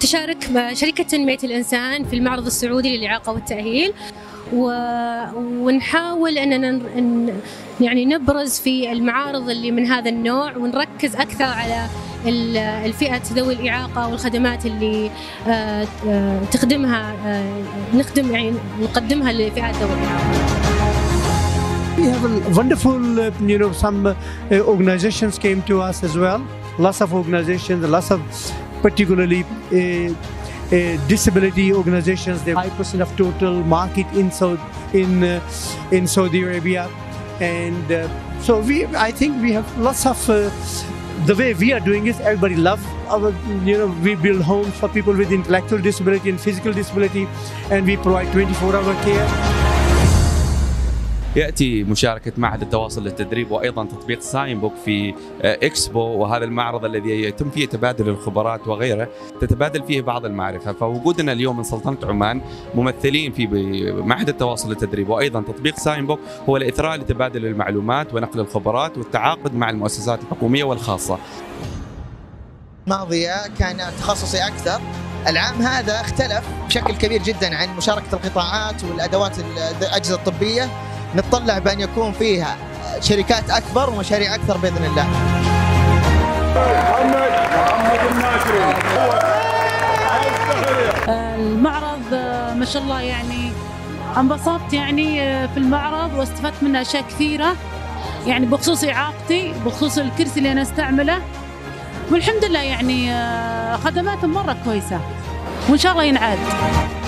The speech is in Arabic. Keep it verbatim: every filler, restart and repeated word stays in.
تشارك شركة تنمية الإنسان في المعرض السعودي للإعاقة والتأهيل، ونحاول أننا يعني نبرز في المعارض اللي من هذا النوع، ونركز أكثر على الفئة ذوي الإعاقة والخدمات اللي تخدمها نخدم يعني نقدمها لفئات ذوي الإعاقة. We have a wonderful, uh, you know, some uh, organizations came to us as well. Lots of organizations, lots of particularly uh, uh, disability organizations. They're five percent of total market in Saudi, in uh, in Saudi Arabia, and uh, so we. I think we have lots of. Uh, the way we are doing is everybody love our. You know, we build homes for people with intellectual disability and physical disability, and we provide twenty-four hour care. يأتي مشاركة معهد التواصل للتدريب وأيضا تطبيق ساين بوك في إكسبو، وهذا المعرض الذي يتم فيه تبادل الخبرات وغيره، تتبادل فيه بعض المعرفة. فوجودنا اليوم من سلطنة عمان ممثلين في معهد التواصل للتدريب وأيضا تطبيق ساين بوك هو الإثراء لتبادل المعلومات ونقل الخبرات والتعاقد مع المؤسسات الحكومية والخاصة. الماضية كان تخصصي أكثر، العام هذا اختلف بشكل كبير جدا عن مشاركة القطاعات والأدوات الأجهزة الطبية. نتطلع بأن يكون فيها شركات أكبر ومشاريع أكثر بإذن الله. المعرض ما شاء الله يعني انبسطت يعني في المعرض واستفدت منه أشياء كثيرة، يعني بخصوص إعاقتي، بخصوص الكرسي اللي أنا استعمله، والحمد لله يعني خدماتهم مرة كويسة وإن شاء الله ينعاد.